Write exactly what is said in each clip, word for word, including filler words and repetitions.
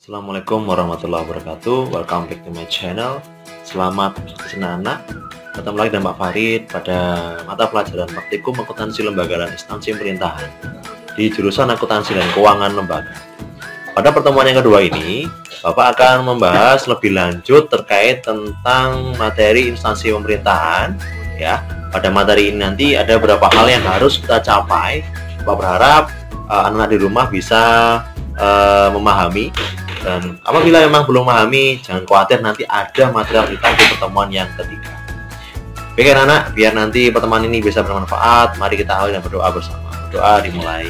Assalamualaikum warahmatullahi wabarakatuh. Welcome back to my channel. Selamat bersenang anak. Ketemu lagi dengan Pak Farid pada mata pelajaran praktikum akuntansi lembaga dan instansi pemerintahan di jurusan akuntansi dan keuangan lembaga. Pada pertemuan yang kedua ini, Bapak akan membahas lebih lanjut terkait tentang materi instansi pemerintahan. Ya, pada materi ini nanti ada beberapa hal yang harus kita capai. Bapak berharap uh, anak-anak di rumah bisa uh, memahami. Dan apabila memang belum memahami, jangan khawatir, nanti ada material kita di pertemuan yang ketiga. Oke anak, biar nanti pertemuan ini bisa bermanfaat, mari kita awali dan berdoa bersama. Doa dimulai.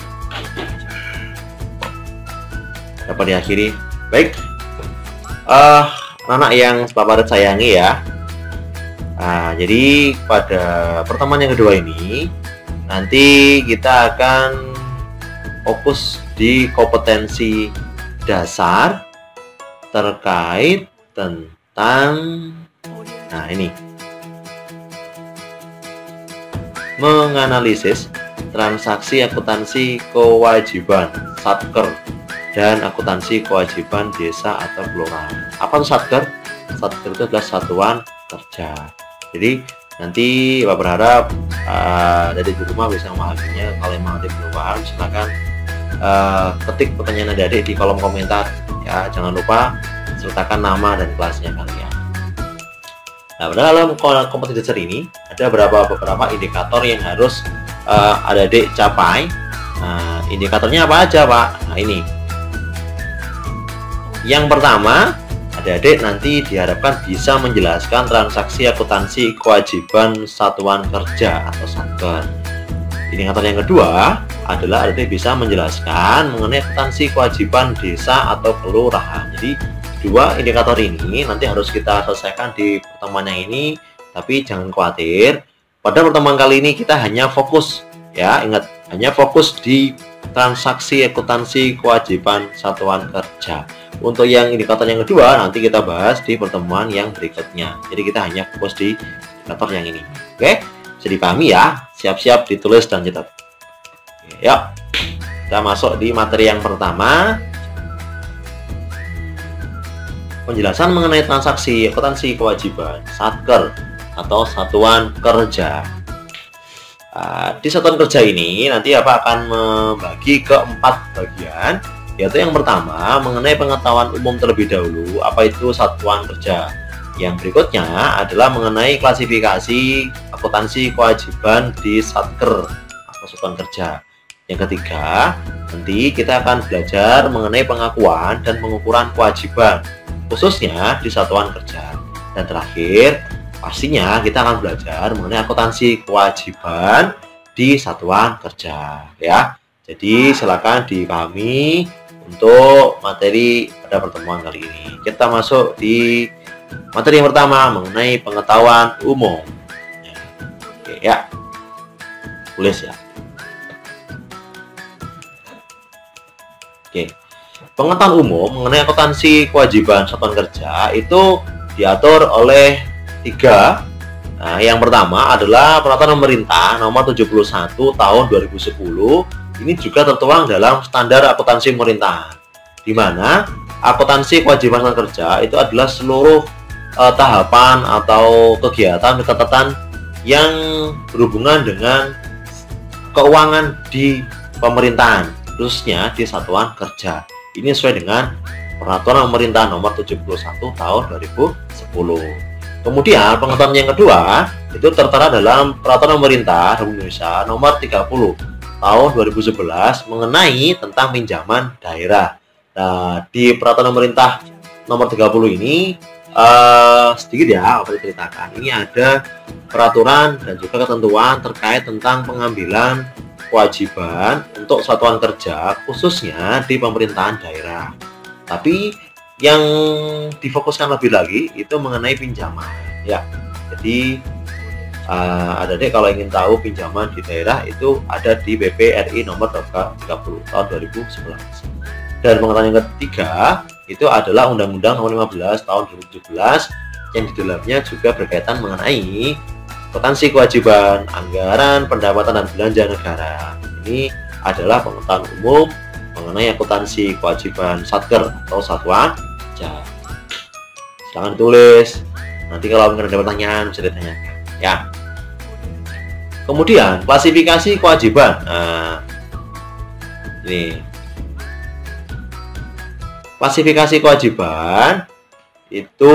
Dapat diakhiri. Baik, uh, anak yang Bapak sayangi ya. Nah, jadi pada pertemuan yang kedua ini, nanti kita akan fokus di kompetensi dasar terkait tentang, nah ini, menganalisis transaksi akuntansi kewajiban satker dan akuntansi kewajiban desa atau kelurahan. Apa itu satker? Satker itu adalah satuan kerja. Jadi nanti Bapak berharap uh, dari di rumah bisa memahaminya. Kalau memang ada belum paham, silakan Uh, ketik pertanyaan adik-adik di kolom komentar ya. Jangan lupa sertakan nama dan kelasnya kalian. Nah, pada dalam kompetensi dasar ini ada beberapa beberapa indikator yang harus uh, adik-adik capai. Nah, indikatornya apa aja, Pak? Nah, ini. Yang pertama, adik-adik nanti diharapkan bisa menjelaskan transaksi akuntansi kewajiban satuan kerja atau satker. Indikator yang kedua adalah adik bisa menjelaskan mengenai akuntansi kewajiban desa atau kelurahan. Jadi dua indikator ini nanti harus kita selesaikan di pertemuan yang ini. Tapi jangan khawatir, pada pertemuan kali ini kita hanya fokus ya, ingat, hanya fokus di transaksi akuntansi kewajiban satuan kerja. Untuk yang indikator yang kedua nanti kita bahas di pertemuan yang berikutnya. Jadi kita hanya fokus di indikator yang ini. Oke, bisa dipahami ya. Siap-siap ditulis dan catat. Yuk, kita masuk di materi yang pertama. Penjelasan mengenai transaksi akuntansi kewajiban satker atau satuan kerja. Nah, di satuan kerja ini nanti apa akan membagi ke empat bagian, yaitu yang pertama mengenai pengetahuan umum terlebih dahulu, apa itu satuan kerja. Yang berikutnya adalah mengenai klasifikasi akuntansi kewajiban di satker atau satuan kerja. Yang ketiga, nanti kita akan belajar mengenai pengakuan dan pengukuran kewajiban, khususnya di satuan kerja. Dan terakhir, pastinya kita akan belajar mengenai akuntansi kewajiban di satuan kerja. Ya, jadi silakan dipahami untuk materi pada pertemuan kali ini. Kita masuk di materi yang pertama mengenai pengetahuan umum. Oke ya, tulis ya. Oke, pengetahuan umum mengenai akuntansi kewajiban satuan kerja itu diatur oleh tiga. Nah, yang pertama adalah peraturan pemerintah nomor tujuh puluh satu tahun dua ribu sepuluh. Ini juga tertuang dalam standar akuntansi pemerintahan, di mana akuntansi kewajiban satuan kerja itu adalah seluruh Uh, tahapan atau kegiatan catatan yang berhubungan dengan keuangan di pemerintahan, khususnya di satuan kerja. Ini sesuai dengan peraturan pemerintah nomor tujuh puluh satu tahun dua ribu sepuluh. Kemudian pengetahuan yang kedua itu tertera dalam peraturan pemerintah Republik Indonesia nomor tiga puluh tahun dua ribu sebelas mengenai tentang pinjaman daerah. Nah, di peraturan pemerintah nomor tiga puluh ini Uh, sedikit ya apa diceritakan. Ini ada peraturan dan juga ketentuan terkait tentang pengambilan kewajiban untuk satuan kerja khususnya di pemerintahan daerah. Tapi yang difokuskan lebih lagi itu mengenai pinjaman ya. Jadi uh, ada deh kalau ingin tahu pinjaman di daerah itu ada di B P R I nomor tiga puluh tahun dua ribu sebelas. Dan pengetahuan yang ketiga itu adalah Undang-Undang nomor lima belas tahun dua ribu tujuh belas yang di dalamnya juga berkaitan mengenai akuntansi kewajiban, anggaran, pendapatan dan belanja negara. Ini adalah pengetahuan umum mengenai akuntansi kewajiban Satker atau Satwa Kerja. Silahkan tulis. Nanti kalau ada pertanyaan bisa ditanyakan ya. Kemudian klasifikasi kewajiban. Nah, ini klasifikasi kewajiban itu,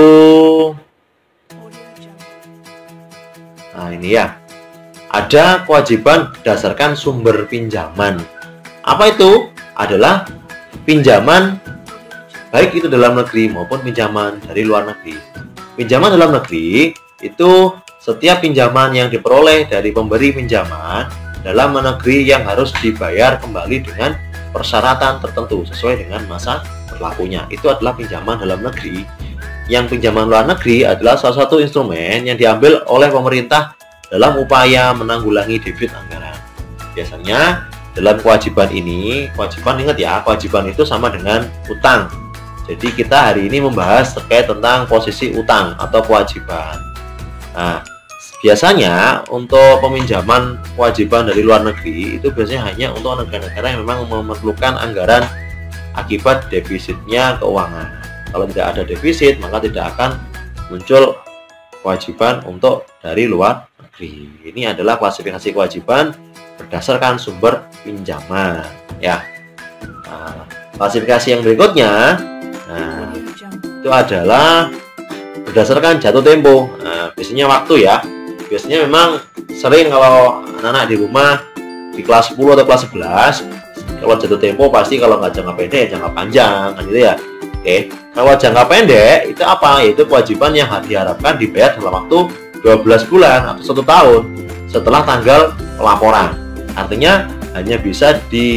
nah ini ya, ada kewajiban berdasarkan sumber pinjaman. Apa itu? Adalah pinjaman baik itu dalam negeri maupun pinjaman dari luar negeri. Pinjaman dalam negeri itu setiap pinjaman yang diperoleh dari pemberi pinjaman dalam negeri yang harus dibayar kembali dengan persyaratan tertentu sesuai dengan masa berlakunya. Itu adalah pinjaman dalam negeri. Yang pinjaman luar negeri adalah salah satu instrumen yang diambil oleh pemerintah dalam upaya menanggulangi defisit anggaran. Biasanya dalam kewajiban ini, kewajiban ingat ya, kewajiban itu sama dengan utang. Jadi kita hari ini membahas terkait tentang posisi utang atau kewajiban. Nah, biasanya untuk peminjaman kewajiban dari luar negeri itu biasanya hanya untuk negara-negara yang memang memerlukan anggaran akibat defisitnya keuangan. Kalau tidak ada defisit, maka tidak akan muncul kewajiban untuk dari luar negeri. Ini adalah klasifikasi kewajiban berdasarkan sumber pinjaman ya. Nah, klasifikasi yang berikutnya, nah, itu adalah berdasarkan jatuh tempo. Nah, biasanya waktu ya. Biasanya memang sering kalau anak-anak di rumah di kelas sepuluh atau kelas sebelas, kalau jatuh tempo pasti kalau nggak jangka pendek ya jangka panjang kan gitu ya. Oke, kalau jangka pendek itu apa? Yaitu kewajiban yang diharapkan dibayar dalam waktu dua belas bulan atau satu tahun setelah tanggal pelaporan. Artinya hanya bisa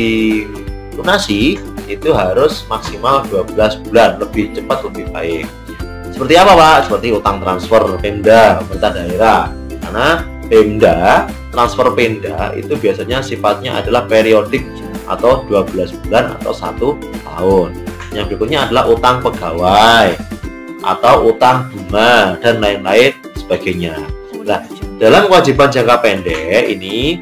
dilunasi itu harus maksimal dua belas bulan, lebih cepat lebih baik. Seperti apa Pak? Seperti utang transfer Pemda, pemerintah daerah. Karena Pemda, transfer Pemda itu biasanya sifatnya adalah periodik atau dua belas bulan atau satu tahun. Yang berikutnya adalah utang pegawai atau utang bunga dan lain-lain sebagainya. Nah, dalam kewajiban jangka pendek ini,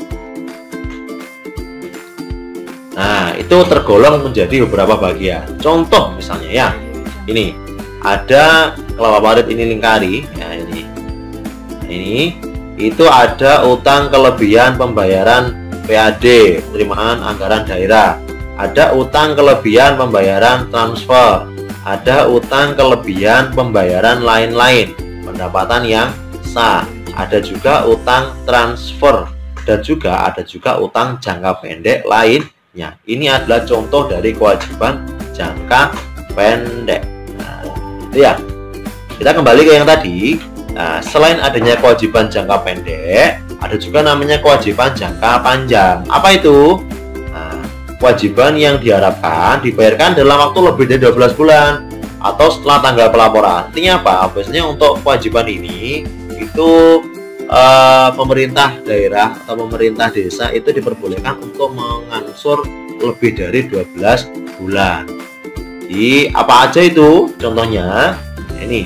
nah itu tergolong menjadi beberapa bagian. Contoh misalnya ya, ini ada kelapa parit ini lingkari ya, ini nah, ini itu ada utang kelebihan pembayaran P A D, penerimaan anggaran daerah, ada utang kelebihan pembayaran transfer, ada utang kelebihan pembayaran lain-lain, pendapatan yang sah, ada juga utang transfer, dan juga ada juga utang jangka pendek lainnya. Ini adalah contoh dari kewajiban jangka pendek. Nah, itu ya. Kita kembali ke yang tadi. Nah, selain adanya kewajiban jangka pendek, ada juga namanya kewajiban jangka panjang. Apa itu? Nah, kewajiban yang diharapkan dibayarkan dalam waktu lebih dari dua belas bulan atau setelah tanggal pelaporan. Artinya apa? Biasanya untuk kewajiban ini itu eh, pemerintah daerah atau pemerintah desa itu diperbolehkan untuk mengangsur lebih dari dua belas bulan. Jadi apa aja itu? Contohnya ini.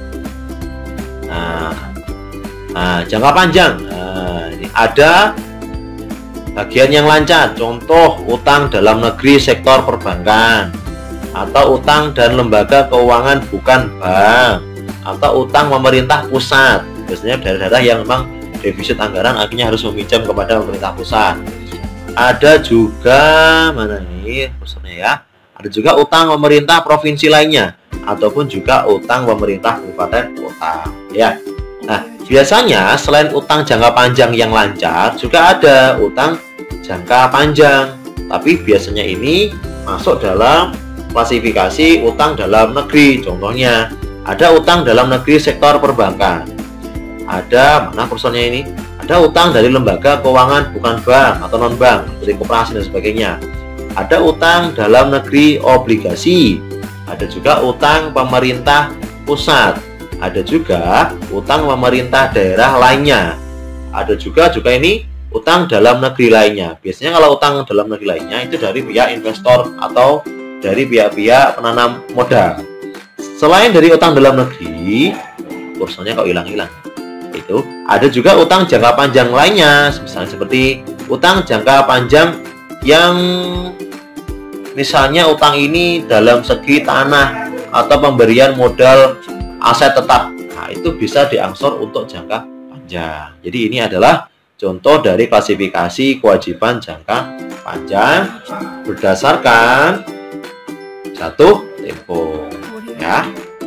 Nah, nah jangka panjang. Nah, ini ada bagian yang lancar. Contoh utang dalam negeri sektor perbankan, atau utang dan lembaga keuangan bukan bank, atau utang pemerintah pusat. Biasanya daerah-daerah yang memang defisit anggaran akhirnya harus meminjam kepada pemerintah pusat. Ada juga mana nih pusatnya ya? Ada juga utang pemerintah provinsi lainnya, ataupun juga utang pemerintah kabupaten kota ya. Nah, biasanya selain utang jangka panjang yang lancar, juga ada utang jangka panjang. Tapi biasanya ini masuk dalam klasifikasi utang dalam negeri. Contohnya, ada utang dalam negeri sektor perbankan. Ada mana perusahaannya ini? Ada utang dari lembaga keuangan bukan bank atau non bank, seperti koperasi dan sebagainya. Ada utang dalam negeri obligasi. Ada juga utang pemerintah pusat. Ada juga utang pemerintah daerah lainnya. Ada juga juga ini utang dalam negeri lainnya. Biasanya kalau utang dalam negeri lainnya itu dari pihak investor atau dari pihak-pihak penanam modal. Selain dari utang dalam negeri, kursornya kok hilang-hilang. Itu ada juga utang jangka panjang lainnya, misalnya seperti utang jangka panjang yang misalnya utang ini dalam segi tanah atau pemberian modal aset tetap, nah itu bisa diangsur untuk jangka panjang. Jadi ini adalah contoh dari klasifikasi kewajiban jangka panjang berdasarkan jatuh tempo, ya.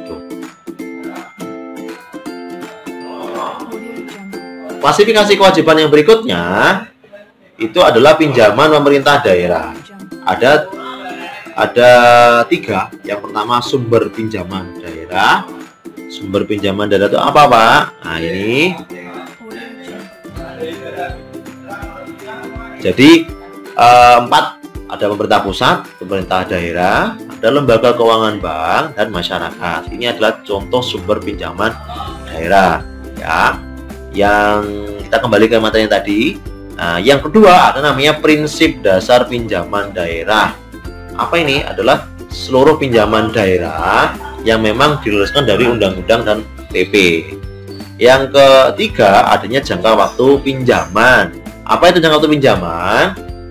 Klasifikasi kewajiban yang berikutnya itu adalah pinjaman pemerintah daerah. Ada ada tiga. Yang pertama sumber pinjaman daerah. Sumber pinjaman daerah itu apa, Pak? Nah ini. Jadi eh, empat, ada pemerintah pusat, pemerintah daerah, ada lembaga keuangan bank dan masyarakat. Ini adalah contoh sumber pinjaman daerah, ya. Yang kita kembali ke materi yang tadi. Nah, yang kedua ada namanya prinsip dasar pinjaman daerah. Apa ini? Adalah seluruh pinjaman daerah yang memang diluluskan dari undang-undang dan P P. Yang ketiga adanya jangka waktu pinjaman. Apa itu jangka waktu pinjaman?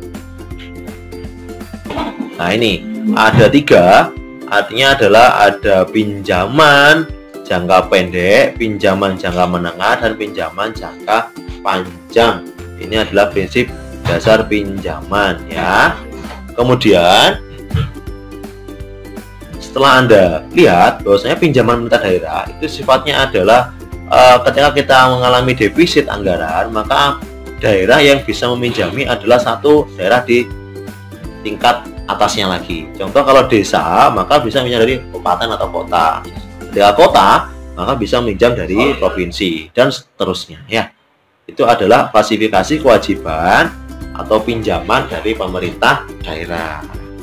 Nah ini ada tiga. Artinya adalah ada pinjaman jangka pendek, pinjaman jangka menengah, dan pinjaman jangka panjang. Ini adalah prinsip dasar pinjaman, ya. Kemudian setelah Anda lihat bahwasanya pinjaman pemerintah daerah itu sifatnya adalah uh, ketika kita mengalami defisit anggaran, maka daerah yang bisa meminjami adalah satu daerah di tingkat atasnya lagi. Contoh kalau desa, maka bisa meminjam dari kabupaten atau kota. Ketika kota, maka bisa meminjam dari provinsi dan seterusnya, ya. Itu adalah klasifikasi kewajiban atau pinjaman dari pemerintah daerah.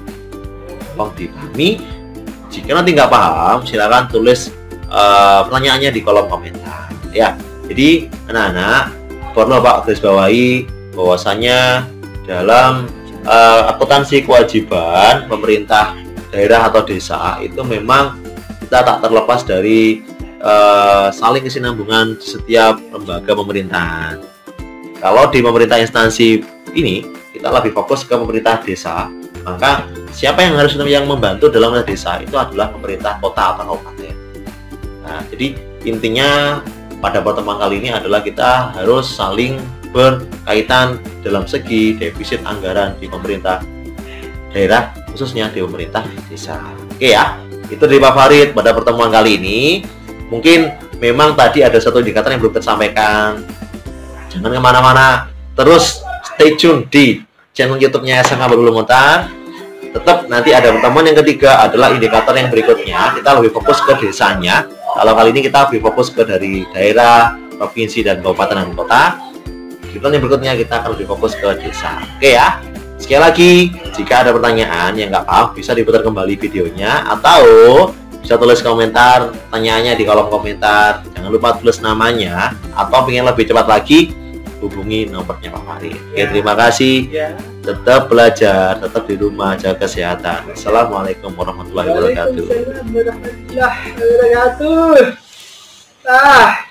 Tolong dipahami. Jika nanti nggak paham, silakan tulis uh, pertanyaannya di kolom komentar, ya. Jadi anak-anak perlu Pak garis bawahi bahwasanya dalam uh, akuntansi kewajiban pemerintah daerah atau desa itu memang kita tak terlepas dari uh, saling kesinambungan setiap lembaga pemerintahan. Kalau di pemerintah instansi ini kita lebih fokus ke pemerintah desa, maka siapa yang harus yang membantu dalam pemerintah desa itu adalah pemerintah kota atau kabupaten. Nah, jadi intinya pada pertemuan kali ini adalah kita harus saling berkaitan dalam segi defisit anggaran di pemerintah daerah, khususnya di pemerintah desa. Oke ya. Itu dari Pak Farid pada pertemuan kali ini. Mungkin memang tadi ada satu indikator yang belum tersampaikan. Jangan kemana-mana, terus stay tune di channel YouTube-nya S M A Baru Lumutan. Tetap nanti ada pertemuan yang ketiga adalah indikator yang berikutnya. Kita lebih fokus ke desanya. Kalau kali ini kita lebih fokus ke dari daerah, provinsi, dan kabupaten dan kota. Indikator yang berikutnya kita akan lebih fokus ke desa. Oke ya. Sekali lagi, jika ada pertanyaan yang nggak paham, bisa diputar kembali videonya atau bisa tulis komentar pertanyaannya di kolom komentar. Jangan lupa tulis namanya, atau ingin lebih cepat lagi, hubungi nomornya Pak Farid. Oke, terima kasih. Tetap belajar, tetap di rumah, jaga kesehatan. Assalamualaikum warahmatullahi wabarakatuh. Waalaikumsalam warahmatullahi wabarakatuh. Ah.